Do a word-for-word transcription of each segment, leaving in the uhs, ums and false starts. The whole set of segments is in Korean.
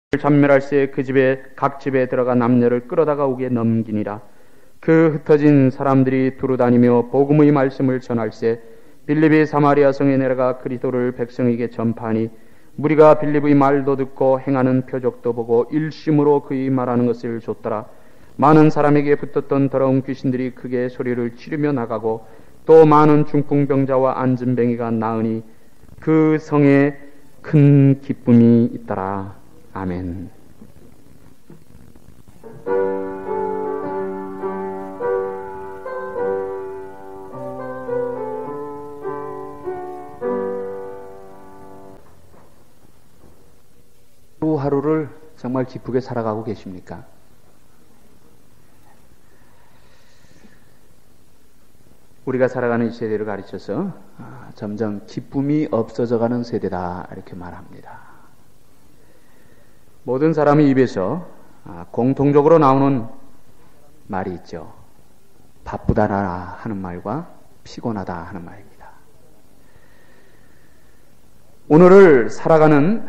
전멸할새 그 집에 각 집에 들어가 남녀를 끌어다가 오게 넘기니라. 그 흩어진 사람들이 두루다니며 복음의 말씀을 전할새 빌립이 사마리아 성에 내려가 그리스도를 백성에게 전파하니 무리가 빌립의 말도 듣고 행하는 표적도 보고 일심으로 그의 말하는 것을 좇더라. 많은 사람에게 붙었던 더러운 귀신들이 크게 소리를 지르며 나가고 또 많은 중풍병자와 안진뱅이가 나으니 그 성에 큰 기쁨이 있더라. 아멘. 하루하루를 정말 기쁘게 살아가고 계십니까? 우리가 살아가는 이 세대를 가르쳐서 아, 점점 기쁨이 없어져가는 세대다 이렇게 말합니다. 모든 사람의 입에서 아, 공통적으로 나오는 말이 있죠. 바쁘다라 하는 말과 피곤하다 하는 말입니다. 오늘을 살아가는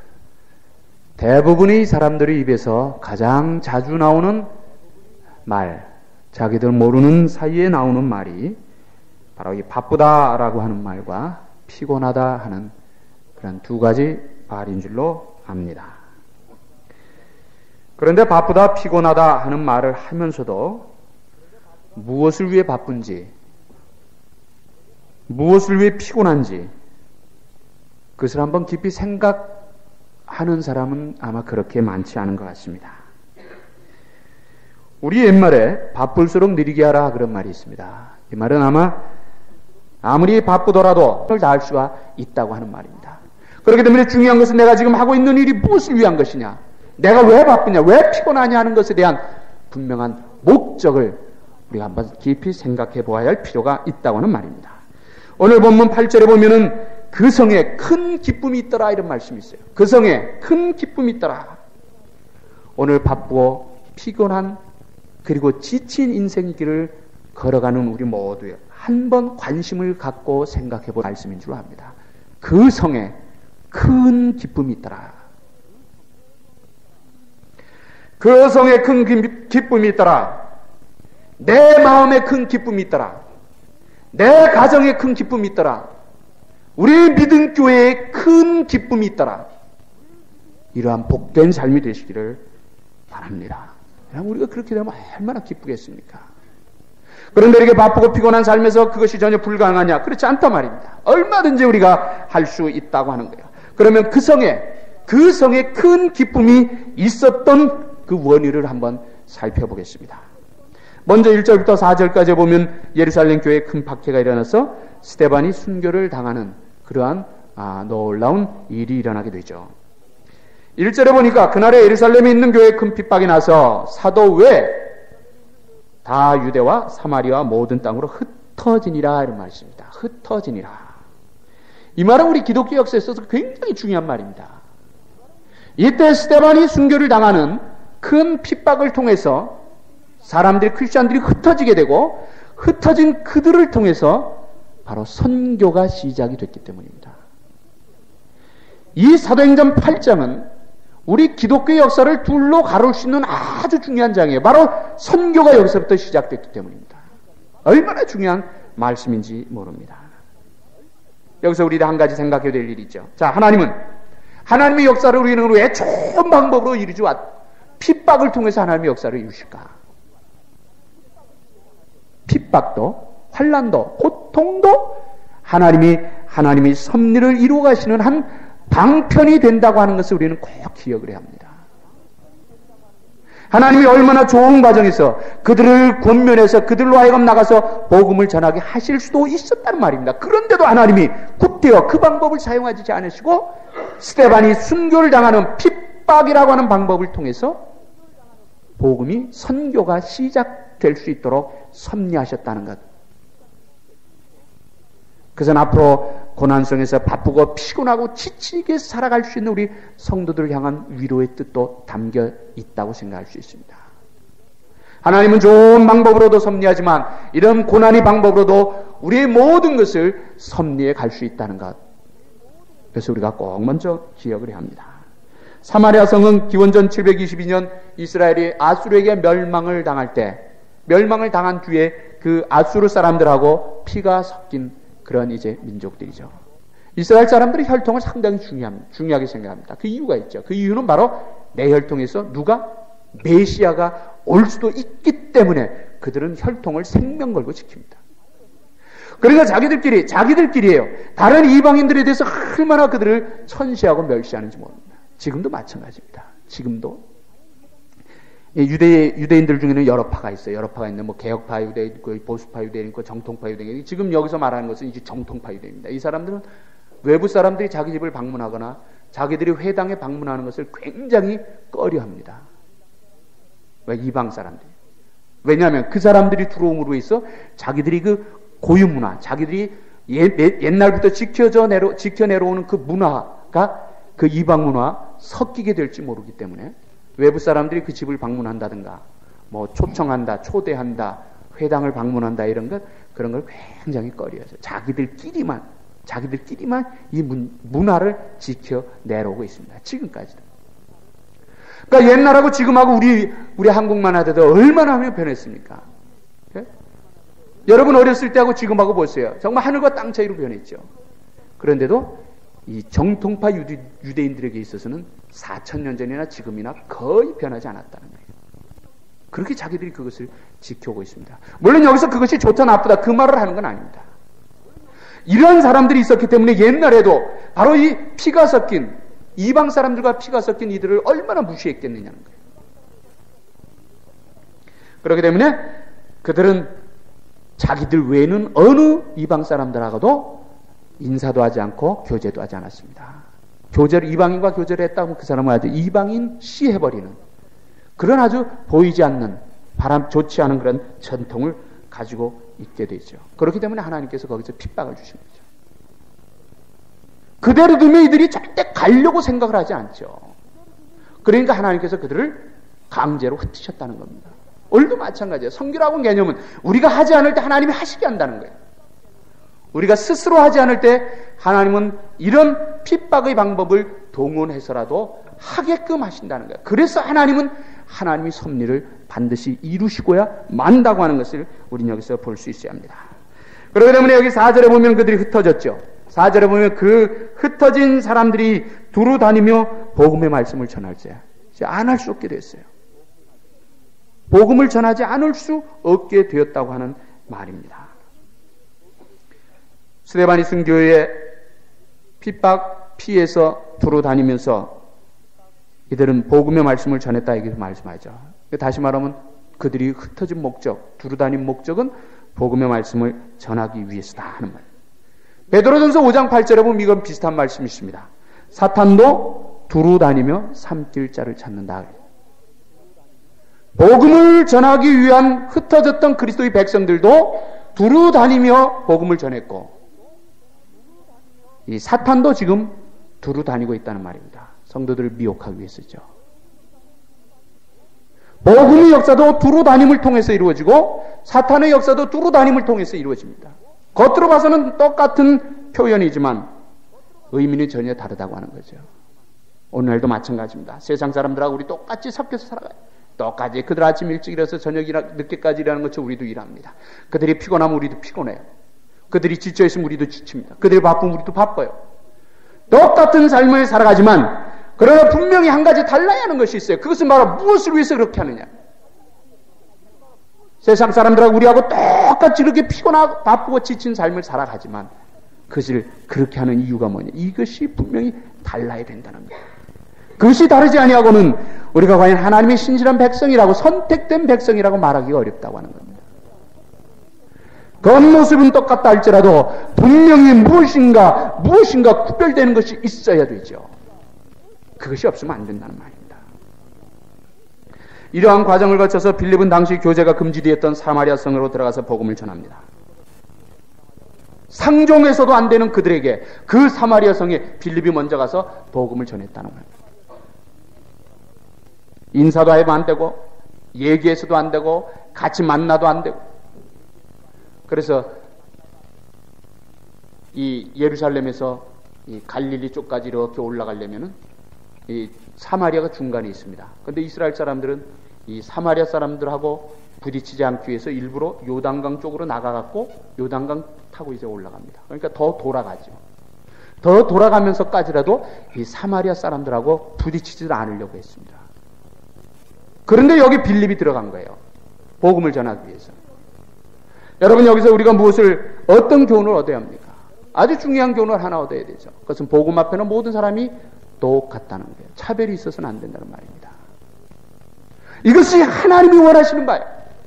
대부분의 사람들의 입에서 가장 자주 나오는 말, 자기들 모르는 사이에 나오는 말이 바로 이 바쁘다라고 하는 말과 피곤하다 하는 그런 두 가지 말인 줄로 압니다. 그런데 바쁘다, 피곤하다 하는 말을 하면서도 무엇을 위해 바쁜지, 무엇을 위해 피곤한지 그것을 한번 깊이 생각하는 사람은 아마 그렇게 많지 않은 것 같습니다. 우리 옛말에 바쁠수록 느리게 하라 그런 말이 있습니다. 이 말은 아마 아무리 바쁘더라도 그걸 다 할 수가 있다고 하는 말입니다. 그렇기 때문에 중요한 것은 내가 지금 하고 있는 일이 무엇을 위한 것이냐, 내가 왜 바쁘냐, 왜 피곤하냐 하는 것에 대한 분명한 목적을 우리가 한번 깊이 생각해 보아야 할 필요가 있다고 하는 말입니다. 오늘 본문 팔 절에 보면은 그 성에 큰 기쁨이 있더라 이런 말씀이 있어요. 그 성에 큰 기쁨이 있더라. 오늘 바쁘고 피곤한 그리고 지친 인생 길을 걸어가는 우리 모두에 한번 관심을 갖고 생각해 볼 말씀인 줄 압니다. 그 성에 큰 기쁨이 있더라. 그 성에 큰 기쁨이 있더라. 내 마음에 큰 기쁨이 있더라. 내 가정에 큰 기쁨이 있더라. 우리 믿음 교회에 큰 기쁨이 있더라. 이러한 복된 삶이 되시기를 바랍니다. 우리가 그렇게 되면 얼마나 기쁘겠습니까? 그런데 이렇게 바쁘고 피곤한 삶에서 그것이 전혀 불가능하냐? 그렇지 않단 말입니다. 얼마든지 우리가 할 수 있다고 하는 거예요. 그러면 그 성에, 그 성에 큰 기쁨이 있었던 그 원인을 한번 살펴보겠습니다. 먼저 일 절부터 사 절까지 보면 예루살렘 교회에 큰 박해가 일어나서 스데반이 순교를 당하는 그러한 아, 놀라운 일이 일어나게 되죠. 일 절에 보니까 그날에 예루살렘에 있는 교회에 큰 핍박이 나서 사도 외 다 유대와 사마리아 모든 땅으로 흩어지니라 이런 말이 있습니다. 흩어지니라. 이 말은 우리 기독교 역사에 있어서 굉장히 중요한 말입니다. 이때 스데반이 순교를 당하는 큰 핍박을 통해서 사람들이, 크리스찬들이 흩어지게 되고 흩어진 그들을 통해서 바로 선교가 시작이 됐기 때문입니다. 이 사도행전 팔 장은 우리 기독교의 역사를 둘로 가를 수 있는 아주 중요한 장이에요. 바로 선교가 여기서부터 시작됐기 때문입니다. 얼마나 중요한 말씀인지 모릅니다. 여기서 우리 한 가지 생각해야 될 일이 있죠. 자, 하나님은 하나님의 역사를 우리는 왜 좋은 방법으로 이루지 않 핍박을 통해서 하나님의 역사를 이루실까? 핍박도, 환난도, 고통도 하나님이 하나님이 섭리를 이루어 가시는 한 방편이 된다고 하는 것을 우리는 꼭 기억을 해야 합니다. 하나님이 얼마나 좋은 과정에서 그들을 권면해서 그들로 하여금 나가서 복음을 전하게 하실 수도 있었다는 말입니다. 그런데도 하나님이 굳대어 그 방법을 사용하지 않으시고 스데반이 순교를 당하는 핍박이라고 하는 방법을 통해서 복음이 선교가 시작될 수 있도록 섭리하셨다는 것. 그래서 앞으로 고난성에서 바쁘고 피곤하고 지치게 살아갈 수 있는 우리 성도들을 향한 위로의 뜻도 담겨 있다고 생각할 수 있습니다. 하나님은 좋은 방법으로도 섭리하지만 이런 고난의 방법으로도 우리의 모든 것을 섭리해 갈 수 있다는 것. 그래서 우리가 꼭 먼저 기억을 해야 합니다. 사마리아 성은 기원전 칠백이십이 년 이스라엘이 아수르에게 멸망을 당할 때, 멸망을 당한 뒤에 그 아수르 사람들하고 피가 섞인 그런 이제 민족들이죠. 이스라엘 사람들이 혈통을 상당히 중요합니다. 중요하게 생각합니다. 그 이유가 있죠. 그 이유는 바로 내 혈통에서 누가 메시아가 올 수도 있기 때문에 그들은 혈통을 생명 걸고 지킵니다. 그러니까 자기들끼리, 자기들끼리예요. 다른 이방인들에 대해서 얼마나 그들을 천시하고 멸시하는지 모릅니다. 지금도 마찬가지입니다. 지금도. 유대, 유대인들 중에는 여러 파가 있어요. 여러 파가 있는데, 뭐, 개혁파 유대인 있고, 보수파 유대인 있고, 정통파 유대인 있고, 지금 여기서 말하는 것은 이제 정통파 유대인입니다. 이 사람들은 외부 사람들이 자기 집을 방문하거나, 자기들이 회당에 방문하는 것을 굉장히 꺼려 합니다. 왜? 이방 사람들이. 왜냐하면 그 사람들이 들어옴으로 해서 자기들이 그 고유 문화, 자기들이 옛, 옛날부터 지켜져 내려, 지켜 내려오는 그 문화가 그 이방 문화 섞이게 될지 모르기 때문에 외부 사람들이 그 집을 방문한다든가, 뭐 초청한다, 초대한다, 회당을 방문한다 이런 것, 그런 걸 굉장히 꺼려해서 자기들끼리만, 자기들끼리만 이 문, 문화를 지켜 내려오고 있습니다. 지금까지도. 그러니까 옛날하고 지금하고 우리, 우리 한국만 하더라도 얼마나 하면 변했습니까? 예? 여러분 어렸을 때하고 지금하고 보세요. 정말 하늘과 땅 차이로 변했죠. 그런데도 이 정통파 유대, 유대인들에게 있어서는 사천 년 전이나 지금이나 거의 변하지 않았다는 거예요. 그렇게 자기들이 그것을 지켜오고 있습니다. 물론 여기서 그것이 좋다 나쁘다 그 말을 하는 건 아닙니다. 이런 사람들이 있었기 때문에 옛날에도 바로 이 피가 섞인 이방 사람들과 피가 섞인 이들을 얼마나 무시했겠느냐는 거예요. 그렇기 때문에 그들은 자기들 외에는 어느 이방 사람들하고도 인사도 하지 않고 교제도 하지 않았습니다. 교제를, 이방인과 교제를 했다고 그 사람은 아주 이방인 시해버리는 그런 아주 보이지 않는 바람 좋지 않은 그런 전통을 가지고 있게 되죠. 그렇기 때문에 하나님께서 거기서 핍박을 주신 거죠. 그대로 두면 이들이 절대 가려고 생각을 하지 않죠. 그러니까 하나님께서 그들을 강제로 흩으셨다는 겁니다. 오늘도 마찬가지예요. 성결하고 개념은 우리가 하지 않을 때 하나님이 하시게 한다는 거예요. 우리가 스스로 하지 않을 때 하나님은 이런 핍박의 방법을 동원해서라도 하게끔 하신다는 거예요. 그래서 하나님은 하나님의 섭리를 반드시 이루시고야 만다고 하는 것을 우리는 여기서 볼 수 있어야 합니다. 그렇기 때문에 여기 사 절에 보면 그들이 흩어졌죠. 사 절에 보면 그 흩어진 사람들이 두루 다니며 복음의 말씀을 전할 때 안 할 수 없게 됐어요. 복음을 전하지 않을 수 없게 되었다고 하는 말입니다. 스데반이 순교의 핍박 피해서 두루 다니면서 이들은 복음의 말씀을 전했다 이렇게 말씀하죠. 다시 말하면 그들이 흩어진 목적, 두루 다닌 목적은 복음의 말씀을 전하기 위해서다 하는 말. 베드로전서 오 장 팔 절에 보면 이건 비슷한 말씀이 있습니다. 사탄도 두루 다니며 삼킬 자를 찾는다. 복음을 전하기 위한 흩어졌던 그리스도의 백성들도 두루 다니며 복음을 전했고 이 사탄도 지금 두루 다니고 있다는 말입니다. 성도들을 미혹하기 위해서죠. 복음의 역사도 두루 다님을 통해서 이루어지고 사탄의 역사도 두루 다님을 통해서 이루어집니다. 겉으로 봐서는 똑같은 표현이지만 의미는 전혀 다르다고 하는 거죠. 오늘날도 마찬가지입니다. 세상 사람들하고 우리 똑같이 섞여서 살아가요. 똑같이 그들 아침 일찍 일어서 저녁 늦게까지 일하는 것처럼 우리도 일합니다. 그들이 피곤하면 우리도 피곤해요. 그들이 지쳐있으면 우리도 지칩니다. 그들이 바쁘면 우리도 바빠요. 똑같은 삶을 살아가지만 그러나 분명히 한 가지 달라야 하는 것이 있어요. 그것은 바로 무엇을 위해서 그렇게 하느냐. 세상 사람들하고 우리하고 똑같이 이렇게 피곤하고 바쁘고 지친 삶을 살아가지만 그것을 그렇게 하는 이유가 뭐냐. 이것이 분명히 달라야 된다는 거예요. 그것이 다르지 아니하고는 우리가 과연 하나님의 신실한 백성이라고 선택된 백성이라고 말하기가 어렵다고 하는 겁니다. 겉모습은 똑같다 할지라도 분명히 무엇인가 무엇인가 구별되는 것이 있어야 되죠. 그것이 없으면 안 된다는 말입니다. 이러한 과정을 거쳐서 빌립은 당시 교제가 금지되었던 사마리아 성으로 들어가서 복음을 전합니다. 상종에서도 안 되는 그들에게 그 사마리아 성에 빌립이 먼저 가서 복음을 전했다는 말입니다. 인사도 하면 안 되고 얘기해서도 안 되고 같이 만나도 안 되고 그래서 이 예루살렘에서 이 갈릴리 쪽까지 이렇게 올라가려면은 이 사마리아가 중간에 있습니다. 그런데 이스라엘 사람들은 이 사마리아 사람들하고 부딪히지 않기 위해서 일부러 요단강 쪽으로 나가갖고 요단강 타고 이제 올라갑니다. 그러니까 더 돌아가죠. 더 돌아가면서까지라도 이 사마리아 사람들하고 부딪히지 않으려고 했습니다. 그런데 여기 빌립이 들어간 거예요. 복음을 전하기 위해서. 여러분, 여기서 우리가 무엇을, 어떤 교훈을 얻어야 합니까? 아주 중요한 교훈을 하나 얻어야 되죠. 그것은 복음 앞에는 모든 사람이 똑같다는 거예요. 차별이 있어서는 안 된다는 말입니다. 이것이 하나님이 원하시는 바예요.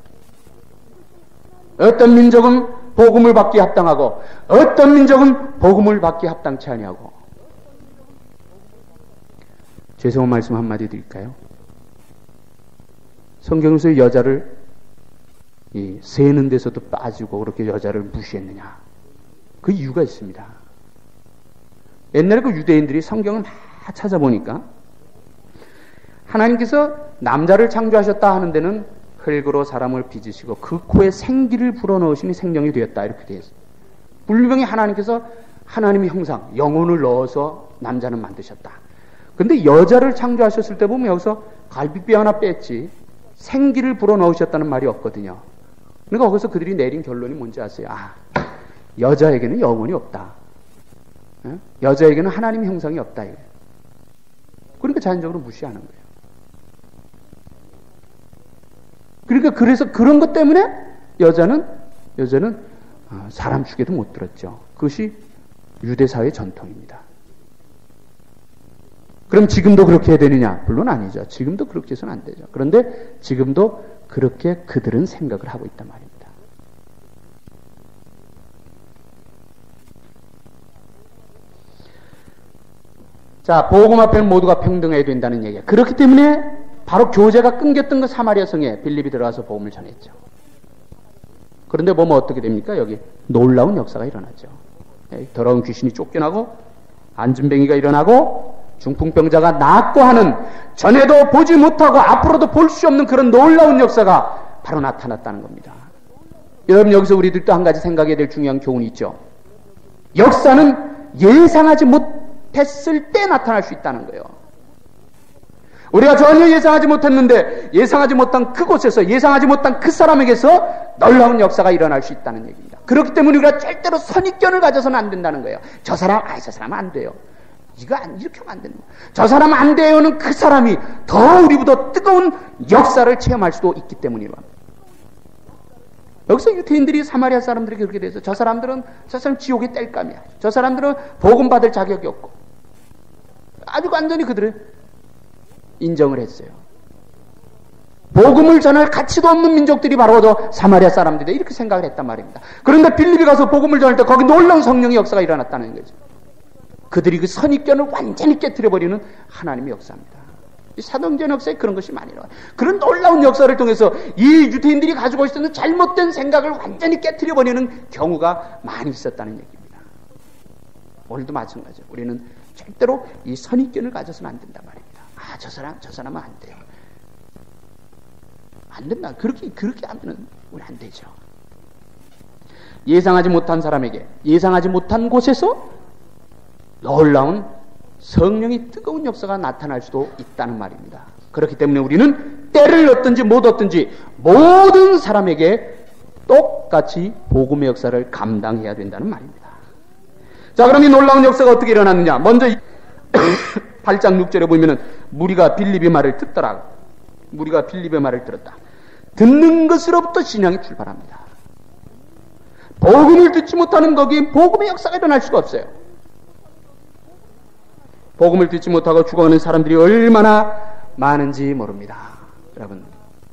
어떤 민족은 복음을 받기에 합당하고 어떤 민족은 복음을 받기에 합당치 아니하고. 죄송한 말씀 한마디 드릴까요? 성경에서 여자를 이 세는 데서도 빠지고 그렇게 여자를 무시했느냐? 그 이유가 있습니다. 옛날에 그 유대인들이 성경을 막 찾아보니까 하나님께서 남자를 창조하셨다 하는 데는 흙으로 사람을 빚으시고 그 코에 생기를 불어넣으시니 생명이 되었다, 이렇게 되어 있어요. 분명히 하나님께서 하나님의 형상, 영혼을 넣어서 남자는 만드셨다. 근데 여자를 창조하셨을 때 보면 여기서 갈비뼈 하나 뺐지 생기를 불어넣으셨다는 말이 없거든요. 그러니까 거기서 그들이 내린 결론이 뭔지 아세요? 아, 여자에게는 영혼이 없다. 여자에게는 하나님의 형상이 없다. 그러니까 자연적으로 무시하는 거예요. 그러니까 그래서 그런 것 때문에 여자는 여자는 사람 축에도 못 들었죠. 그것이 유대 사회의 전통입니다. 그럼 지금도 그렇게 해야 되느냐? 물론 아니죠. 지금도 그렇게 해서는 안 되죠. 그런데 지금도 그렇게 그들은 생각을 하고 있단 말입니다. 자, 복음 앞에는 모두가 평등해야 된다는 얘기예요. 그렇기 때문에 바로 교제가 끊겼던 그 사마리아 성에 빌립이 들어가서 복음을 전했죠. 그런데 보면 어떻게 됩니까? 여기 놀라운 역사가 일어나죠. 더러운 귀신이 쫓겨나고 안진뱅이가 일어나고 중풍병자가 낫고 하는, 전에도 보지 못하고 앞으로도 볼 수 없는 그런 놀라운 역사가 바로 나타났다는 겁니다. 여러분, 여기서 우리들도 한 가지 생각해야 될 중요한 교훈이 있죠. 역사는 예상하지 못했을 때 나타날 수 있다는 거예요. 우리가 전혀 예상하지 못했는데 예상하지 못한 그곳에서, 예상하지 못한 그 사람에게서 놀라운 역사가 일어날 수 있다는 얘기입니다. 그렇기 때문에 우리가 절대로 선입견을 가져서는 안 된다는 거예요. 저 사람, 아, 저 사람은 안 돼요. 이거 안, 이렇게 하면 안 된다. 저 사람 안 돼요는 그 사람이 더 우리보다 뜨거운 역사를 체험할 수도 있기 때문이로 합니다. 여기서 유태인들이 사마리아 사람들에게 그렇게 돼서 저 사람들은, 저 사람 지옥의 땔감이야. 저 사람들은 복음 받을 자격이 없고, 아주 완전히 그들을 인정을 했어요. 복음을 전할 가치도 없는 민족들이 바로 저 사마리아 사람들이다, 이렇게 생각을 했단 말입니다. 그런데 빌립이 가서 복음을 전할 때 거기 놀라운 성령의 역사가 일어났다는 거죠. 그들이 그 선입견을 완전히 깨트려버리는 하나님의 역사입니다. 이 사도행전 역사에 그런 것이 많이 나와요. 그런 놀라운 역사를 통해서 이 유대인들이 가지고 있었던 잘못된 생각을 완전히 깨트려버리는 경우가 많이 있었다는 얘기입니다. 오늘도 마찬가지예요. 우리는 절대로 이 선입견을 가져서는 안 된단 말입니다. 아, 저 사람, 저 사람은 안 돼요. 안 된다. 그렇게, 그렇게 하면 우리 안 되죠. 예상하지 못한 사람에게, 예상하지 못한 곳에서 놀라운 성령의 뜨거운 역사가 나타날 수도 있다는 말입니다. 그렇기 때문에 우리는 때를 얻든지 못 얻든지 모든 사람에게 똑같이 복음의 역사를 감당해야 된다는 말입니다. 자, 그럼 이 놀라운 역사가 어떻게 일어났느냐? 먼저 팔 장 육 절에 보면은 무리가 빌립의 말을 듣더라. 무리가 빌립의 말을 들었다. 듣는 것으로부터 신앙이 출발합니다. 복음을 듣지 못하는 거기에 복음의 역사가 일어날 수가 없어요. 복음을 듣지 못하고 죽어가는 사람들이 얼마나 많은지 모릅니다. 여러분,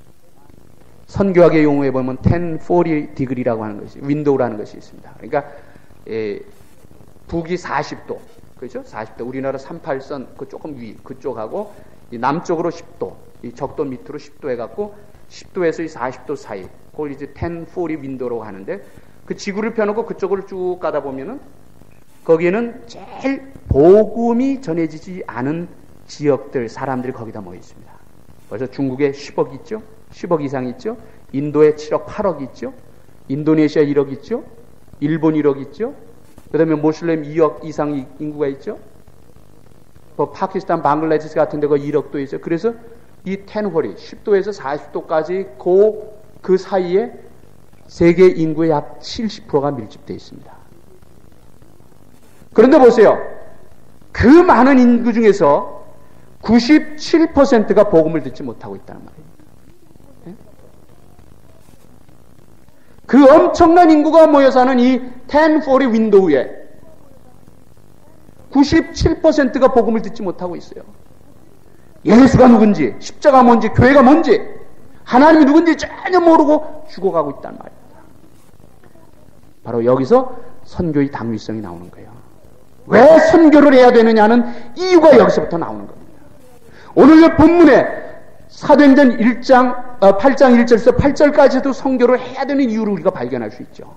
선교학의 용어에 보면 천사십 디그리라고 하는 것이, 윈도우라는 것이 있습니다. 그러니까 에, 북이 사십 도, 그렇죠? 사십 도, 우리나라 삼십팔 선 그 조금 위, 그쪽하고 이 남쪽으로 십 도, 이 적도 밑으로 십 도 해갖고 십 도에서 이 사십 도 사이, 그걸 이제 천사십 윈도우라고 하는데, 그 지구를 펴놓고 그쪽으로 쭉 가다 보면은 거기에는 제일 복음이 전해지지 않은 지역들, 사람들이 거기다 모여 있습니다. 그래서 중국에 십억 있죠? 십억 이상 있죠? 인도에 칠억, 팔억 있죠? 인도네시아 일억 있죠? 일본 일억 있죠? 그 다음에 모슬렘 이억 이상 인구가 있죠? 뭐 파키스탄, 방글라데시 같은 데가 일억도 있어요. 그래서 이 텐홀이 십 도에서 사십 도까지 그, 그 사이에 세계 인구의 약 칠십 퍼센트가 밀집되어 있습니다. 그런데 보세요. 그 많은 인구 중에서 구십칠 퍼센트가 복음을 듣지 못하고 있다는 말입니다. 그 엄청난 인구가 모여 사는 이 텐포리 윈도우에 구십칠 퍼센트가 복음을 듣지 못하고 있어요. 예수가 누군지, 십자가 뭔지, 교회가 뭔지, 하나님이 누군지 전혀 모르고 죽어가고 있단 말입니다. 바로 여기서 선교의 당위성이 나오는 거예요. 왜 선교를 해야 되느냐는 이유가 여기서부터 나오는 겁니다. 오늘 본문에 사도행전 일 장, 어, 팔 장 일 절에서 팔 절까지도 선교를 해야 되는 이유를 우리가 발견할 수 있죠.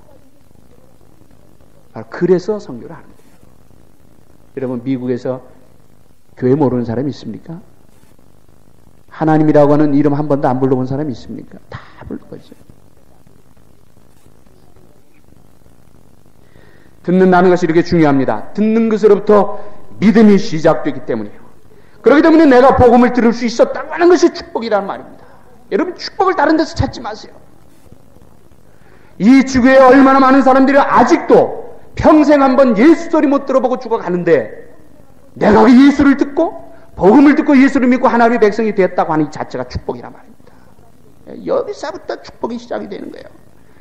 바로 그래서 선교를 하는 거예요. 여러분, 미국에서 교회 모르는 사람이 있습니까? 하나님이라고 하는 이름 한 번도 안 불러본 사람이 있습니까? 다 불러보죠. 듣는다는 것이 이렇게 중요합니다. 듣는 것으로부터 믿음이 시작되기 때문이에요. 그렇기 때문에 내가 복음을 들을 수 있었다고 하는 것이 축복이라는 말입니다. 여러분, 축복을 다른 데서 찾지 마세요. 이 지구에 얼마나 많은 사람들이 아직도 평생 한번 예수 소리 못 들어보고 죽어가는데, 내가 그 예수를 듣고 복음을 듣고 예수를 믿고 하나님의 백성이 됐다고 하는 이 자체가 축복이란 말입니다. 여기서부터 축복이 시작이 되는 거예요.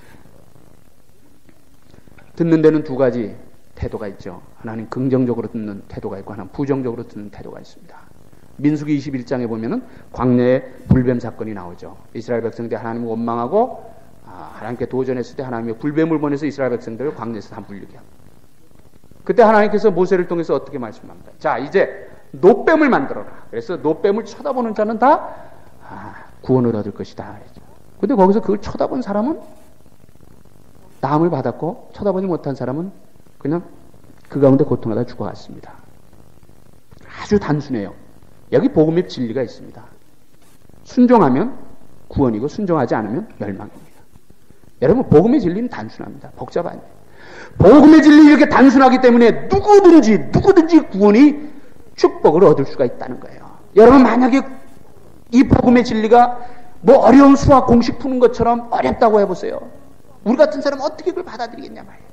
듣는 데는 두 가지 태도가 있죠. 하나는 긍정적으로 듣는 태도가 있고 하나는 부정적으로 듣는 태도가 있습니다. 민수기 이십일 장에 보면은 광야에 불뱀 사건이 나오죠. 이스라엘 백성들이 하나님을 원망하고 아, 하나님께 도전했을 때 하나님의 불뱀을 보내서 이스라엘 백성들을 광야에서 다 물리게 합니다. 그때 하나님께서 모세를 통해서 어떻게 말씀합니다. 자, 이제 노뱀을 만들어라. 그래서 노뱀을 쳐다보는 자는 다 아, 구원을 얻을 것이다. 근데 거기서 그걸 쳐다본 사람은 나음을 받았고 쳐다보지 못한 사람은 그냥 그 가운데 고통하다 죽어갔습니다. 아주 단순해요. 여기 복음의 진리가 있습니다. 순종하면 구원이고 순종하지 않으면 멸망입니다. 여러분, 복음의 진리는 단순합니다. 복잡하죠. 복음의 진리 이렇게 단순하기 때문에 누구든지 누구든지 구원이 축복을 얻을 수가 있다는 거예요. 여러분, 만약에 이 복음의 진리가 뭐 어려운 수학 공식 푸는 것처럼 어렵다고 해보세요. 우리 같은 사람은 어떻게 그걸 받아들이겠냐 말이에요.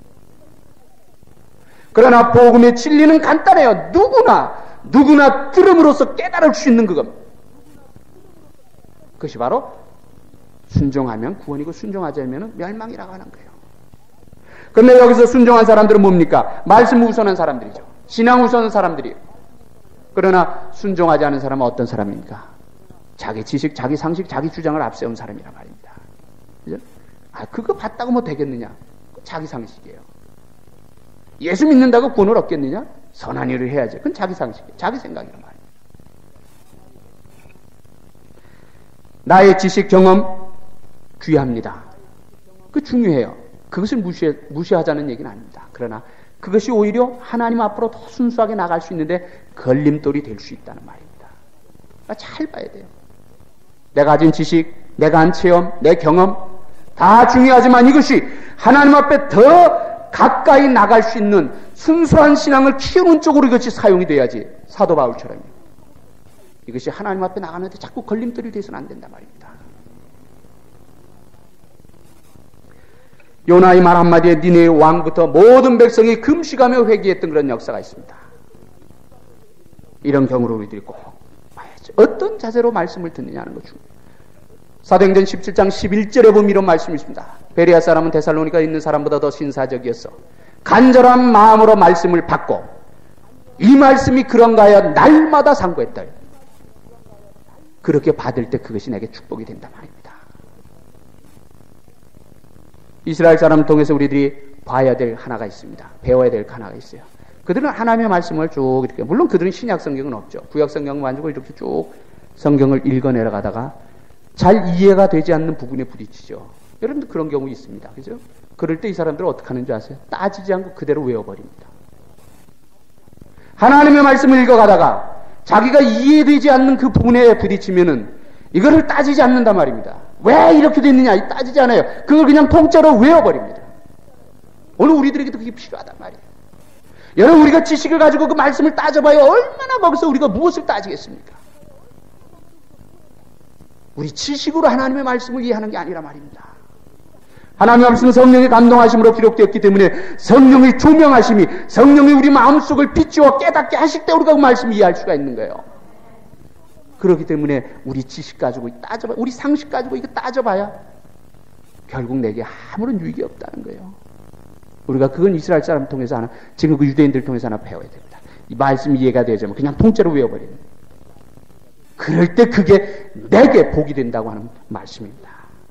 그러나 복음의 진리는 간단해요. 누구나 누구나 들음으로써 깨달을 수 있는 그겁니다. 그것이 바로 순종하면 구원이고 순종하지 않으면 멸망이라고 하는 거예요. 그런데 여기서 순종한 사람들은 뭡니까? 말씀 우선한 사람들이죠. 신앙 우선한 사람들이에요. 그러나 순종하지 않은 사람은 어떤 사람입니까? 자기 지식, 자기 상식, 자기 주장을 앞세운 사람이란 말입니다. 그죠? 아, 그거 봤다고 뭐 되겠느냐? 자기 상식이에요. 예수 믿는다고 구원을 얻겠느냐? 선한 일을 해야지. 그건 자기 상식이에요. 자기 생각이란 말이에요. 나의 지식, 경험 귀합니다. 그 중요해요. 그것을 무시해, 무시하자는 얘기는 아닙니다. 그러나 그것이 오히려 하나님 앞으로 더 순수하게 나갈 수 있는데 걸림돌이 될 수 있다는 말입니다. 그러니까 잘 봐야 돼요. 내가 가진 지식, 내가 한 체험, 내 경험 다 중요하지만 이것이 하나님 앞에 더 가까이 나갈 수 있는 순수한 신앙을 키우는 쪽으로 이것이 사용이 돼야지. 사도 바울처럼요. 이것이 하나님 앞에 나가는데 자꾸 걸림돌이 돼서는 안 된단 말입니다. 요나의 말 한마디에 니네의 왕부터 모든 백성이 금식하며 회개했던 그런 역사가 있습니다. 이런 경우로 우리들이 꼭 봐야죠. 어떤 자세로 말씀을 듣느냐는 거죠. 사도행전 십칠 장 십일 절에 보면 이런 말씀이 있습니다. 베레아 사람은 데살로니가에 있는 사람보다 더 신사적이었어. 간절한 마음으로 말씀을 받고 이 말씀이 그런가 하여 날마다 상고했다. 그렇게 받을 때 그것이 내게 축복이 된단 말입니다. 이스라엘 사람을 통해서 우리들이 봐야 될 하나가 있습니다. 배워야 될 하나가 있어요. 그들은 하나님의 말씀을 쭉 이렇게, 물론 그들은 신약 성경은 없죠. 구약 성경만 가지고 이렇게 쭉 성경을 읽어 내려가다가 잘 이해가 되지 않는 부분에 부딪히죠. 여러분도 그런 경우 있습니다. 그죠? 그럴 때 이 사람들은 어떻게 하는 줄 아세요? 따지지 않고 그대로 외워버립니다. 하나님의 말씀을 읽어가다가 자기가 이해되지 않는 그 부분에 부딪히면은 이거를 따지지 않는단 말입니다. 왜 이렇게 됐느냐? 따지지 않아요. 그걸 그냥 통째로 외워버립니다. 오늘 우리들에게도 그게 필요하단 말이에요. 여러분, 우리가 지식을 가지고 그 말씀을 따져봐야 얼마나 거기서 우리가 무엇을 따지겠습니까? 우리 지식으로 하나님의 말씀을 이해하는 게 아니라 말입니다. 하나님의 말씀은 성령의 감동하심으로 기록되었기 때문에 성령의 조명하심이, 성령이 우리 마음속을 비추어 깨닫게 하실 때 우리가 그 말씀을 이해할 수가 있는 거예요. 그렇기 때문에 우리 지식 가지고 따져봐, 우리 상식 가지고 이거 따져봐야 결국 내게 아무런 유익이 없다는 거예요. 우리가 그건 이스라엘 사람 통해서 하나, 지금 그 유대인들 통해서 하나 배워야 됩니다. 이 말씀 이해가 되자면 그냥 통째로 외워버리는 거예요. 그럴 때 그게 내게 복이 된다고 하는 말씀입니다.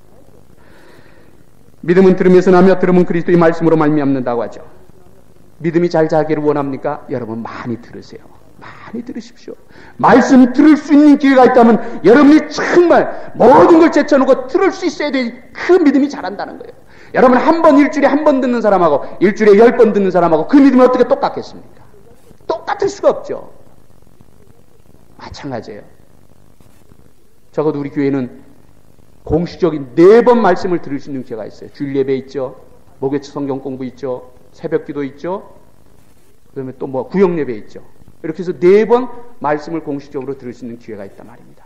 믿음은 들으면서 나며 들으면 그리스도의 말씀으로 말미암는다고 하죠. 믿음이 잘 자기를 원합니까? 여러분 많이 들으세요. 많이 들으십시오. 말씀 들을 수 있는 기회가 있다면 여러분이 정말 모든 걸 제쳐놓고 들을 수 있어야 돼. 그 믿음이 자란다는 거예요. 여러분 한 번 일주일에 한 번 듣는 사람하고 일주일에 열 번 듣는 사람하고 그 믿음이 어떻게 똑같겠습니까? 똑같을 수가 없죠. 마찬가지예요. 적어도 우리 교회는 공식적인 네 번 말씀을 들을 수 있는 기회가 있어요. 주일 예배 있죠. 목요일 성경 공부 있죠. 새벽 기도 있죠. 그 다음에 또 뭐 구역 예배 있죠. 이렇게 해서 네 번 말씀을 공식적으로 들을 수 있는 기회가 있단 말입니다.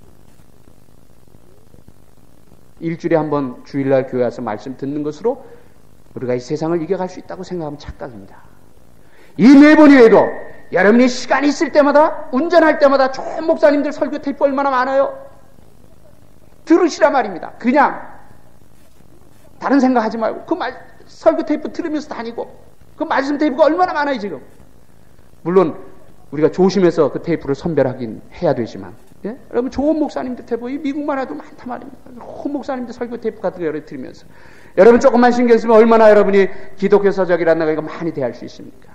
일주일에 한 번 주일날 교회 와서 말씀 듣는 것으로 우리가 이 세상을 이겨갈 수 있다고 생각하면 착각입니다. 이 네 번 이외에도 여러분이 시간이 있을 때마다, 운전할 때마다 좋은 목사님들 설교 테이프 얼마나 많아요? 들으시란 말입니다. 그냥 다른 생각하지 말고 그 말, 설교 테이프 들으면서 다니고 그 말씀 테이프가 얼마나 많아요 지금. 물론 우리가 조심해서 그 테이프를 선별하긴 해야 되지만, 예? 여러분 좋은 목사님들 테이프, 이 미국만 해도 많단 말입니다. 좋은 목사님들 설교 테이프 같은 거 여러 들으면서 여러분 조금만 신경 쓰면 얼마나 여러분이 기독교 서적이라는 거 이거 많이 대할 수 있습니까?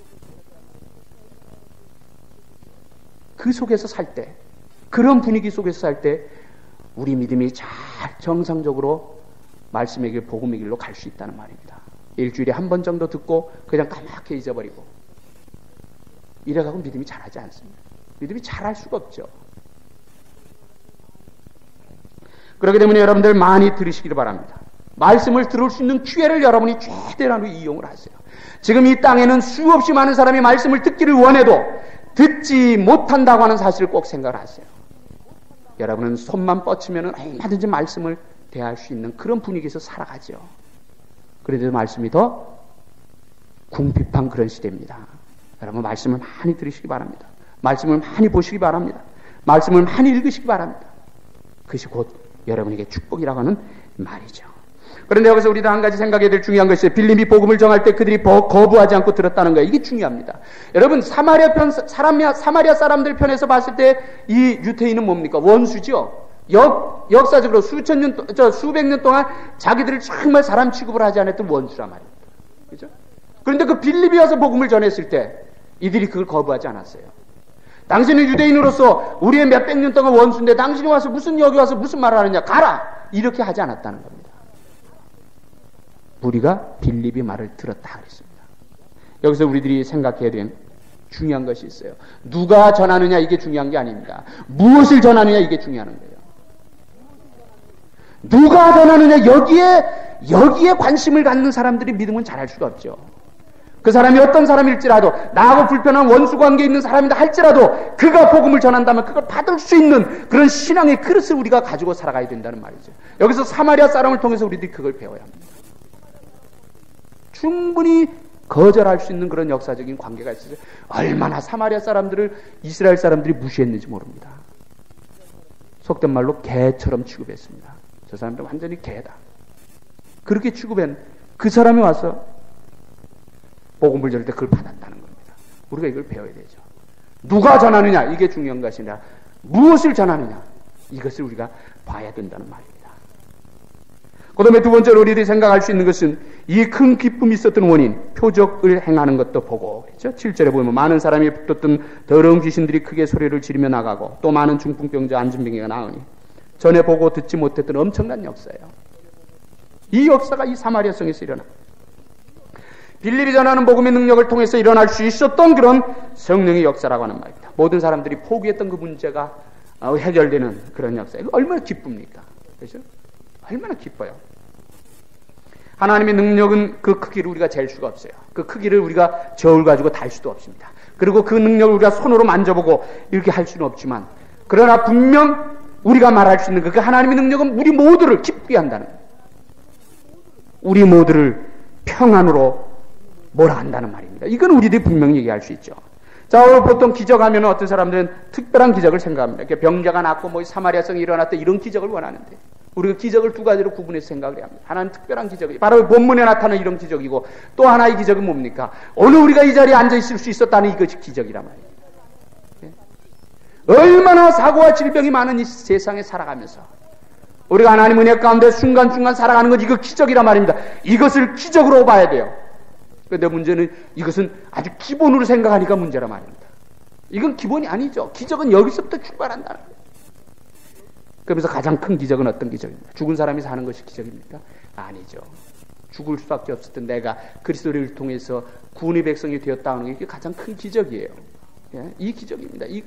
그 속에서 살 때, 그런 분위기 속에서 살 때 우리 믿음이 잘 정상적으로 말씀의 길, 복음의 길로 갈 수 있다는 말입니다. 일주일에 한 번 정도 듣고 그냥 까맣게 잊어버리고 이래가고 믿음이 자라지 않습니다. 믿음이 자랄 수가 없죠. 그렇기 때문에 여러분들 많이 들으시기를 바랍니다. 말씀을 들을 수 있는 기회를 여러분이 최대한으로 이용을 하세요. 지금 이 땅에는 수없이 많은 사람이 말씀을 듣기를 원해도 듣지 못한다고 하는 사실을 꼭 생각을 하세요. 여러분은 손만 뻗치면 얼마든지 말씀을 대할 수 있는 그런 분위기에서 살아가죠. 그래도 말씀이 더 궁핍한 그런 시대입니다. 여러분 말씀을 많이 들으시기 바랍니다. 말씀을 많이 보시기 바랍니다. 말씀을 많이 읽으시기 바랍니다. 그것이 곧 여러분에게 축복이라고 하는 말이죠. 그런데 여기서 우리도 한 가지 생각해야 될 중요한 것이 빌립이 복음을 정할 때 그들이 거부하지 않고 들었다는 거예요. 이게 중요합니다. 여러분 사마리아 편 사람이야 사마리아 사람들 편에서 봤을 때 이 유태인은 뭡니까? 원수죠. 역 역사적으로 수천 년, 저 수백 년 동안 자기들을 정말 사람 취급을 하지 않았던 원수란 말입니다. 그죠? 그런데 그 빌립이 와서 복음을 전했을 때 이들이 그걸 거부하지 않았어요. 당신은 유대인으로서 우리의 몇백 년 동안 원수인데 당신이 와서 무슨 여기 와서 무슨 말을 하느냐? 가라! 이렇게 하지 않았다는 겁니다. 우리가 빌립이 말을 들었다 그랬습니다. 여기서 우리들이 생각해야 되는 중요한 것이 있어요. 누가 전하느냐 이게 중요한 게 아닙니다. 무엇을 전하느냐 이게 중요한 거예요. 누가 전하느냐 여기에 여기에 관심을 갖는 사람들이 믿음은 잘할 수가 없죠. 그 사람이 어떤 사람일지라도 나하고 불편한 원수 관계에 있는 사람이다 할지라도 그가 복음을 전한다면 그걸 받을 수 있는 그런 신앙의 그릇을 우리가 가지고 살아가야 된다는 말이죠. 여기서 사마리아 사람을 통해서 우리들이 그걸 배워야 합니다. 충분히 거절할 수 있는 그런 역사적인 관계가 있어요. 얼마나 사마리아 사람들을 이스라엘 사람들이 무시했는지 모릅니다. 속된 말로 개처럼 취급했습니다. 저 사람들 완전히 개다. 그렇게 취급한 그 사람이 와서 복음을 전할 때 그걸 받았다는 겁니다. 우리가 이걸 배워야 되죠. 누가 전하느냐 이게 중요한 것이 아니라 무엇을 전하느냐 이것을 우리가 봐야 된다는 말입니다. 그 다음에 두 번째로 우리들이 생각할 수 있는 것은 이 큰 기쁨이 있었던 원인, 표적을 행하는 것도 보고 그렇죠? 칠 절에 보면 많은 사람이 붙었던 더러운 귀신들이 크게 소리를 지르며 나가고 또 많은 중풍병자 안진병이가 나으니 전에 보고 듣지 못했던 엄청난 역사예요. 이 역사가 이 사마리아 성에서 일어나 빌립이 전하는 복음의 능력을 통해서 일어날 수 있었던 그런 성령의 역사라고 하는 말입니다. 모든 사람들이 포기했던 그 문제가 해결되는 그런 역사. 이거 얼마나 기쁩니까? 그렇죠? 얼마나 기뻐요. 하나님의 능력은 그 크기를 우리가 잴 수가 없어요. 그 크기를 우리가 저울 가지고 달 수도 없습니다. 그리고 그 능력을 우리가 손으로 만져보고 이렇게 할 수는 없지만, 그러나 분명 우리가 말할 수 있는 그 하나님의 능력은 우리 모두를 기쁘게 한다는 거예요. 우리 모두를 평안으로 몰아간다는 말입니다. 이건 우리들이 분명히 얘기할 수 있죠. 자, 오늘 보통 기적하면 어떤 사람들은 특별한 기적을 생각합니다. 병자가 낫고 뭐 사마리아성이 일어났다 이런 기적을 원하는데, 우리가 기적을 두 가지로 구분해서 생각을 해야 합니다. 하나는 특별한 기적이 바로 본문에 나타나는 이런 기적이고, 또 하나의 기적은 뭡니까? 오늘 우리가 이 자리에 앉아 있을 수 있었다는 이것이 기적이란 말이에요. 얼마나 사고와 질병이 많은 이 세상에 살아가면서 우리가 하나님 은혜 가운데 순간순간 살아가는 것, 이거 기적이란 말입니다. 이것을 기적으로 봐야 돼요. 그런데 문제는 이것은 아주 기본으로 생각하니까 문제란 말입니다. 이건 기본이 아니죠. 기적은 여기서부터 출발한다는 거예요. 그러면서 가장 큰 기적은 어떤 기적입니까? 죽은 사람이 사는 것이 기적입니까? 아니죠. 죽을 수밖에 없었던 내가 그리스도를 통해서 구원의 백성이 되었다 하는 게 가장 큰 기적이에요. 예? 이 기적입니다. 이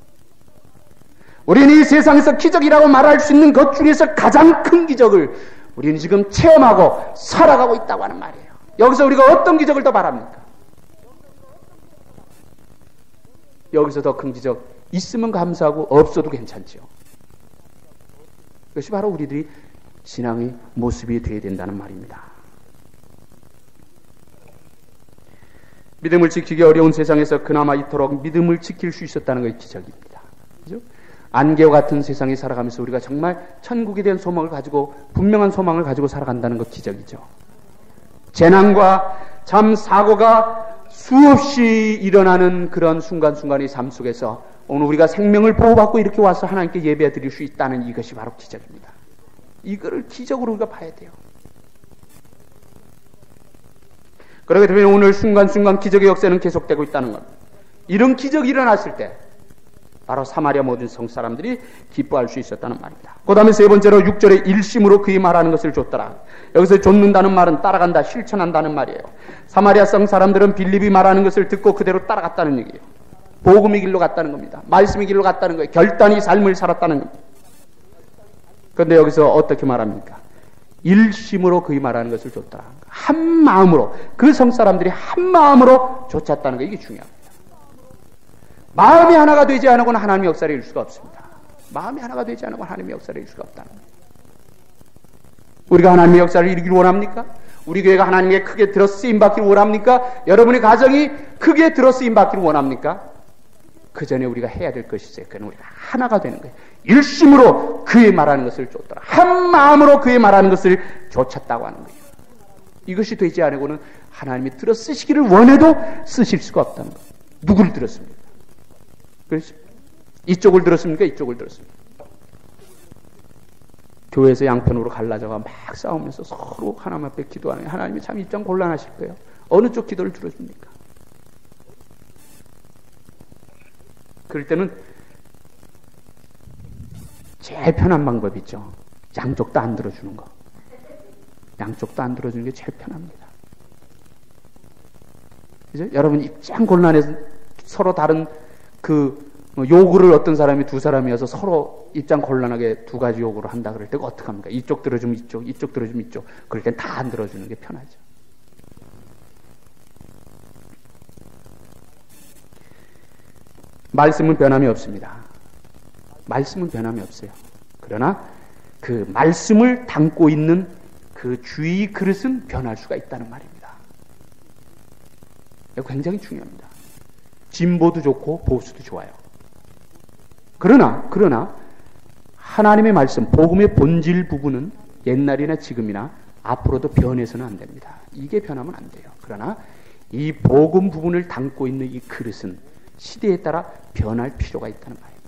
우리는 이 세상에서 기적이라고 말할 수 있는 것 중에서 가장 큰 기적을 우리는 지금 체험하고 살아가고 있다고 하는 말이에요. 여기서 우리가 어떤 기적을 더 바랍니까? 여기서 더 큰 기적 있으면 감사하고 없어도 괜찮죠. 그것이 바로 우리들이 신앙의 모습이 되어야 된다는 말입니다. 믿음을 지키기 어려운 세상에서 그나마 이토록 믿음을 지킬 수 있었다는 것이 기적입니다. 그죠? 안개와 같은 세상에 살아가면서 우리가 정말 천국에 대한 소망을 가지고, 분명한 소망을 가지고 살아간다는 것 기적이죠. 재난과 참 사고가 수없이 일어나는 그런 순간순간의 삶 속에서 오늘 우리가 생명을 보호받고 이렇게 와서 하나님께 예배 드릴 수 있다는 이것이 바로 기적입니다. 이거를 기적으로 우리가 봐야 돼요. 그렇기 때문에 오늘 순간순간 기적의 역사는 계속되고 있다는 것. 이런 기적이 일어났을 때 바로 사마리아 모든 성 사람들이 기뻐할 수 있었다는 말입니다. 그 다음에 세 번째로 육 절에 일심으로 그의 말하는 것을 좇더라. 여기서 좇는다는 말은 따라간다, 실천한다는 말이에요. 사마리아 성 사람들은 빌립이 말하는 것을 듣고 그대로 따라갔다는 얘기예요. 복음의 길로 갔다는 겁니다. 말씀의 길로 갔다는 거예요. 결단의 삶을 살았다는 겁니다. 그런데 여기서 어떻게 말합니까? 일심으로 그의 말하는 것을 좇더라. 한 마음으로, 그 성 사람들이 한 마음으로 좇았다는 거, 이게 중요합니다. 마음이 하나가 되지 않고는 하나님의 역사를 이룰 수가 없습니다. 마음이 하나가 되지 않고 하나님의 역사를 이룰 수가 없다는 거예요. 우리가 하나님의 역사를 이루기를 원합니까? 우리 교회가 하나님께 크게 들어 쓰임 받기를 원합니까? 여러분의 가정이 크게 들어 쓰임 받기를 원합니까? 그 전에 우리가 해야 될 것이 있어요. 그건 우리가 하나가 되는 거예요. 일심으로 그의 말하는 것을 좇더라. 한 마음으로 그의 말하는 것을 좇았다고 하는 거예요. 이것이 되지 않고는 하나님이 들어 쓰시기를 원해도 쓰실 수가 없다는 거예요. 누구를 들었습니까? 그렇죠? 이쪽을 들었습니까? 이쪽을 들었습니까? 교회에서 양편으로 갈라져가 막 싸우면서 서로 하나님 앞에 기도하는, 하나님이 참 입장 곤란하실 거예요. 어느 쪽 기도를 들어줍니까? 그럴 때는 제일 편한 방법이 있죠. 양쪽도 안 들어주는 거. 양쪽도 안 들어주는 게 제일 편합니다. 그죠? 여러분 입장 곤란해서 서로 다른 그 요구를 어떤 사람이 두 사람이어서 서로 입장 곤란하게 두 가지 요구를 한다 그럴 때 어떡합니까? 이쪽 들어주면 이쪽, 이쪽 들어주면 이쪽. 그럴 땐 다 안 들어주는 게 편하죠. 말씀은 변함이 없습니다. 말씀은 변함이 없어요. 그러나 그 말씀을 담고 있는 그 주의 그릇은 변할 수가 있다는 말입니다. 이거 굉장히 중요합니다. 진보도 좋고 보수도 좋아요. 그러나 그러나 하나님의 말씀, 복음의 본질 부분은 옛날이나 지금이나 앞으로도 변해서는 안 됩니다. 이게 변하면 안 돼요. 그러나 이 복음 부분을 담고 있는 이 그릇은 시대에 따라 변할 필요가 있다는 말입니다.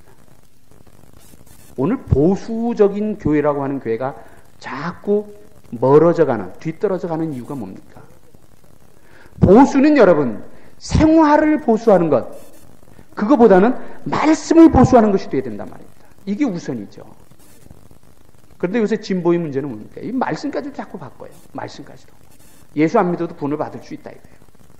오늘 보수적인 교회라고 하는 교회가 자꾸 멀어져가는, 뒤떨어져가는 이유가 뭡니까? 보수는 여러분 생활을 보수하는 것, 그거보다는 말씀을 보수하는 것이 돼야 된단 말입니다. 이게 우선이죠. 그런데 요새 진보의 문제는 뭡니까? 이 말씀까지도 자꾸 바꿔요. 말씀까지도. 예수 안 믿어도 구원을 받을 수 있다 이거예요.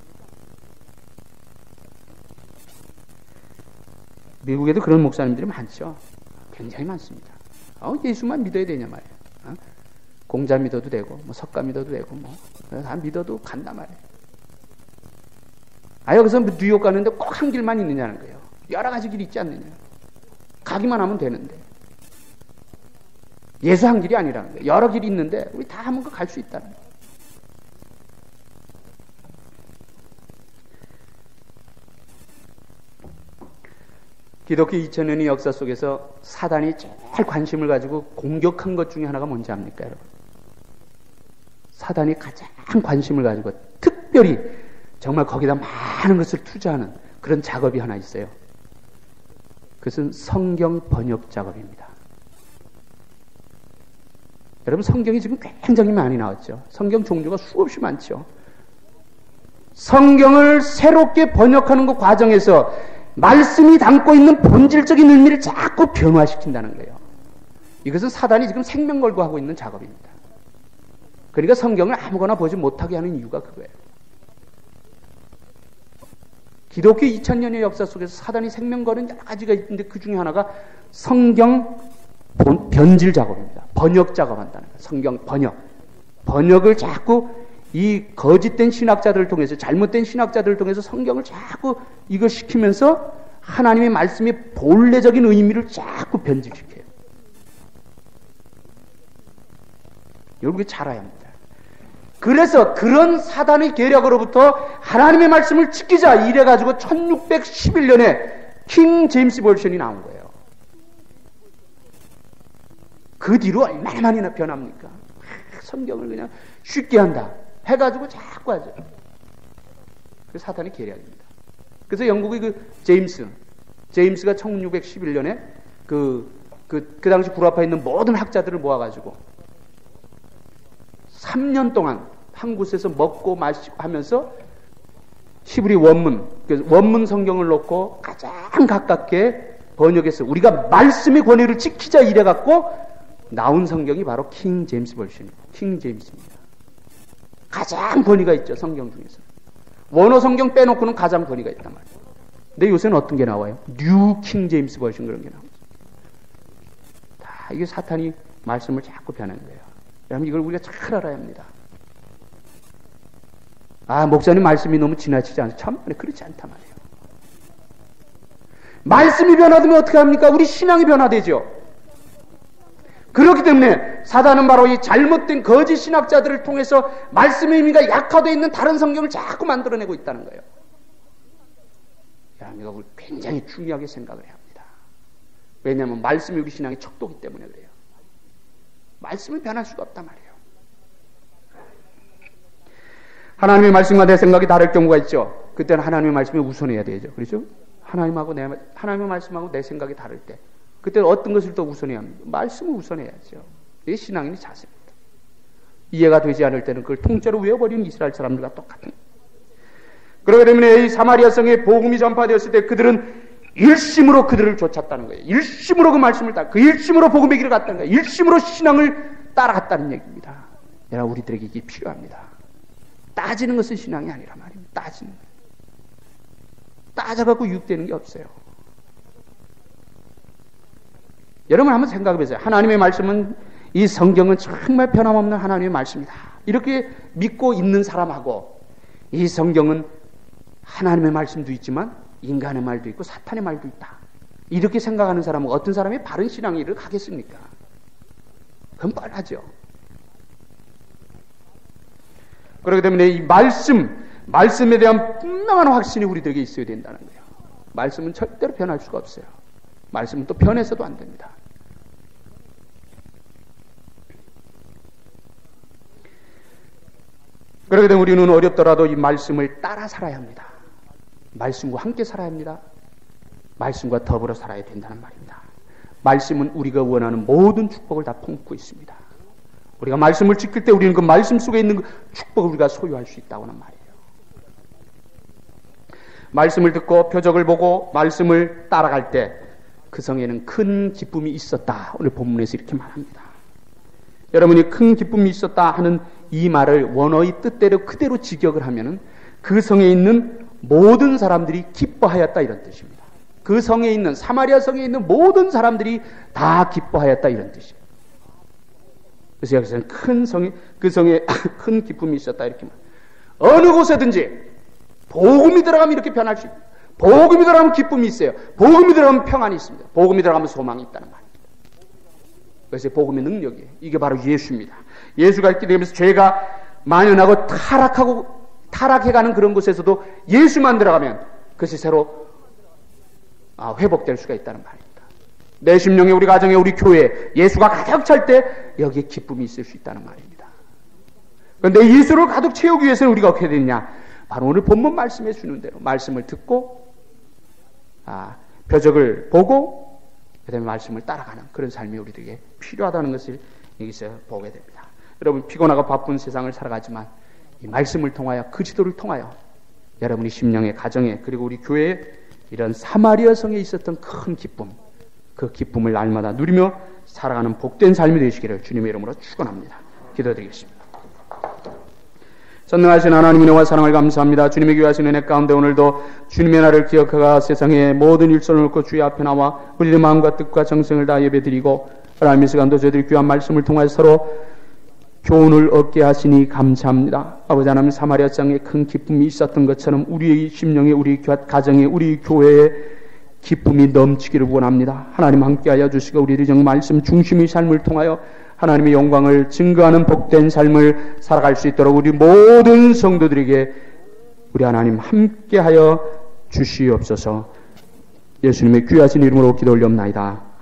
미국에도 그런 목사님들이 많죠. 굉장히 많습니다. 어, 예수만 믿어야 되냐 말이에요. 어? 공자 믿어도 되고 뭐 석가 믿어도 되고 뭐 다 믿어도 간단 말이에요. 아 여기서 뉴욕 가는데 꼭 한 길만 있느냐는 거예요. 여러 가지 길이 있지 않느냐. 가기만 하면 되는데 예수 한 길이 아니라는 거예요. 여러 길이 있는데 우리 다 한번 갈 수 있다는 거예요. 기독교 이천 년의 역사 속에서 사단이 제일 관심을 가지고 공격한 것 중에 하나가 뭔지 압니까, 여러분? 사단이 가장 관심을 가지고 특별히 정말 거기다 많은 것을 투자하는 그런 작업이 하나 있어요. 그것은 성경 번역 작업입니다. 여러분, 성경이 지금 굉장히 많이 나왔죠. 성경 종류가 수없이 많죠. 성경을 새롭게 번역하는 그 과정에서 말씀이 담고 있는 본질적인 의미를 자꾸 변화시킨다는 거예요. 이것은 사단이 지금 생명 걸고 하고 있는 작업입니다. 그러니까 성경을 아무거나 보지 못하게 하는 이유가 그거예요. 기독교 이천 년의 역사 속에서 사단이 생명 거는 여러 가지가 있는데 그 중에 하나가 성경 변질 작업입니다. 번역 작업한다는 거예요. 성경 번역. 번역을 자꾸 이 거짓된 신학자들을 통해서, 잘못된 신학자들을 통해서 성경을 자꾸 이거 시키면서 하나님의 말씀의 본래적인 의미를 자꾸 변질시켜요. 여러분, 잘 알아야 합니다. 그래서 그런 사단의 계략으로부터 하나님의 말씀을 지키자 이래가지고 천육백십일 년에 킹 제임스 버전이 나온 거예요. 그 뒤로 얼마나 많이 변합니까? 성경을 그냥 쉽게 한다 해가지고 자꾸 하죠. 그 사탄의 계략입니다. 그래서 영국의 그 제임스, 제임스가 천육백십일 년에 그, 그, 그 당시 구라파에 있는 모든 학자들을 모아가지고 삼 년 동안 한 곳에서 먹고 마시고 하면서 히브리 원문, 원문 성경을 놓고 가장 가깝게 번역해서 우리가 말씀의 권위를 지키자 이래갖고 나온 성경이 바로 킹 제임스 버전입니다. 킹 제임스입니다. 가장 권위가 있죠, 성경 중에서. 원어 성경 빼놓고는 가장 권위가 있단 말이에요. 근데 요새는 어떤 게 나와요? 뉴 킹 제임스 버전 그런 게 나오죠. 다 이게 사탄이 말씀을 자꾸 변하는 거예요. 여러분, 이걸 우리가 잘 알아야 합니다. 아, 목사님 말씀이 너무 지나치지 않아요. 참, 그렇지 않단 말이에요. 말씀이 변화되면 어떻게 합니까? 우리 신앙이 변화되죠. 그렇기 때문에 사단은 바로 이 잘못된 거짓 신학자들을 통해서 말씀의 의미가 약화되어 있는 다른 성경을 자꾸 만들어내고 있다는 거예요. 여러분, 이거 굉장히 중요하게 생각을 해야 합니다. 왜냐하면 말씀이 우리 신앙의 척도기 때문에 그래요. 말씀을 변할 수가 없단 말이에요. 하나님의 말씀과 내 생각이 다를 경우가 있죠. 그때는 하나님의 말씀이 우선해야 되죠. 그렇죠? 하나님하고 내, 하나님의 말씀하고 내 생각이 다를 때 그때는 어떤 것을 더 우선해야 합니까? 말씀을 우선해야죠. 이게 신앙인의 자세입니다. 이해가 되지 않을 때는 그걸 통째로 외워버리는 이스라엘 사람들과 똑같은. 그렇기 때문에 이 사마리아 성에 복음이 전파되었을 때 그들은 일심으로 그들을 쫓았다는 거예요. 일심으로 그 말씀을 따라, 그 일심으로 복음의 길을 갔다는 거예요. 일심으로 신앙을 따라갔다는 얘기입니다. 여러분, 우리들에게 이게 필요합니다. 따지는 것은 신앙이 아니란 말입니다. 따지는 거예요. 따져갖고 유익되는 게 없어요. 여러분 한번 생각해 보세요. 하나님의 말씀은, 이 성경은 정말 변함없는 하나님의 말씀이다. 이렇게 믿고 있는 사람하고 이 성경은 하나님의 말씀도 있지만 인간의 말도 있고 사탄의 말도 있다. 이렇게 생각하는 사람은 어떤 사람이 바른 신앙의 일을 가겠습니까? 그건 뻔하죠. 그렇기 때문에 이 말씀, 말씀에 대한 분명한 확신이 우리들에게 있어야 된다는 거예요. 말씀은 절대로 변할 수가 없어요. 말씀은 또 변해서도 안 됩니다. 그렇기 때문에 우리는 어렵더라도 이 말씀을 따라 살아야 합니다. 말씀과 함께 살아야 합니다. 말씀과 더불어 살아야 된다는 말입니다. 말씀은 우리가 원하는 모든 축복을 다 품고 있습니다. 우리가 말씀을 지킬 때 우리는 그 말씀 속에 있는 그 축복을 우리가 소유할 수 있다고 하는 말이에요. 말씀을 듣고 표적을 보고 말씀을 따라갈 때 그 성에는 큰 기쁨이 있었다. 오늘 본문에서 이렇게 말합니다. 여러분이 큰 기쁨이 있었다 하는 이 말을 원어의 뜻대로 그대로 직역을 하면은 그 성에 있는 모든 사람들이 기뻐하였다 이런 뜻입니다. 그 성에 있는, 사마리아 성에 있는 모든 사람들이 다 기뻐하였다 이런 뜻이에요. 그래서 여기서는 큰 성이, 그 성에 큰 기쁨이 있었다 이렇게 말. 어느 곳에든지 복음이 들어가면 이렇게 변할 수 있습니다. 복음이 들어가면 기쁨이 있어요. 복음이 들어가면 평안이 있습니다. 복음이 들어가면 소망이 있다는 말입니다. 그래서 복음의 능력이에요. 이게 바로 예수입니다. 예수가 있게 되면서 죄가 만연하고 타락하고 타락해가는 그런 곳에서도 예수만 들어가면 그것이 새로 회복될 수가 있다는 말입니다. 내 심령에, 우리 가정에, 우리 교회에 예수가 가득 찰 때 여기에 기쁨이 있을 수 있다는 말입니다. 그런데 예수를 가득 채우기 위해서는 우리가 어떻게 되느냐? 바로 오늘 본문 말씀해 주는 대로 말씀을 듣고 아, 표적을 보고 그 다음에 말씀을 따라가는 그런 삶이 우리들에게 필요하다는 것을 여기서 보게 됩니다. 여러분, 피곤하고 바쁜 세상을 살아가지만 이 말씀을 통하여, 그 지도를 통하여 여러분이 심령에, 가정에, 그리고 우리 교회에 이런 사마리아 성에 있었던 큰 기쁨, 그 기쁨을 날마다 누리며 살아가는 복된 삶이 되시기를 주님의 이름으로 축원합니다. 기도드리겠습니다. 전능하신 하나님의 은혜와 사랑을 감사합니다. 주님의 귀하신 은혜 가운데 오늘도 주님의 날을 기억하가 세상의 모든 일손을 놓고 주의 앞에 나와 우리의 마음과 뜻과 정성을 다 예배드리고 하나님의 시간도 저희들이 귀한 말씀을 통해 서로 교훈을 얻게 하시니 감사합니다. 아버지 하나님, 사마리아 땅에 큰 기쁨이 있었던 것처럼 우리의 심령에, 우리 가정에, 우리 교회에 기쁨이 넘치기를 원합니다. 하나님 함께하여 주시고 우리들이 정말 말씀 중심의 삶을 통하여 하나님의 영광을 증거하는 복된 삶을 살아갈 수 있도록 우리 모든 성도들에게 우리 하나님 함께하여 주시옵소서. 예수님의 귀하신 이름으로 기도 올리옵나이다.